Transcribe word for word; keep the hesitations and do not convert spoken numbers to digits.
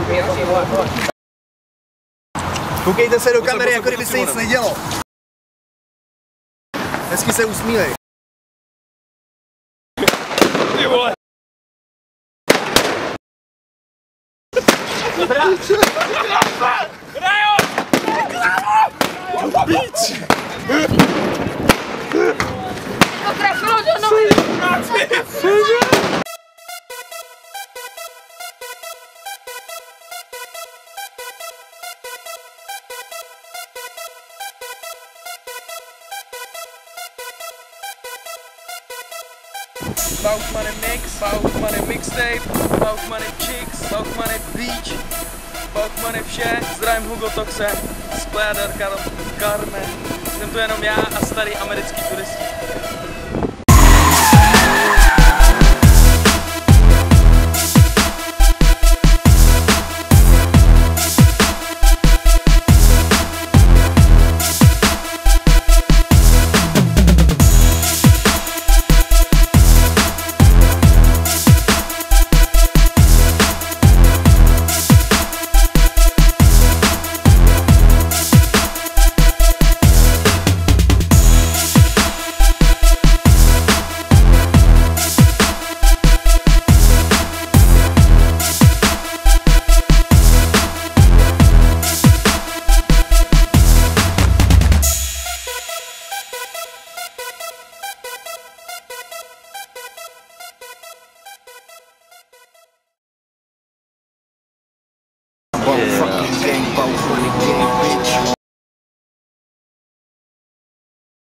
Koukejte se do kamery, jako kdyby se nic nedělo. Hezky se usmívej. Ty vole. Rajo! Bíč! To trefilo do nohy! Bauchmany Mix, Bauchmany Mixtape, Bauchmany Chicks, Bauchmany Beach, Bauchmany vše, zdravím Hugo Toxe, Splader, Carmen, jsem tu jenom já a starý americký turisti.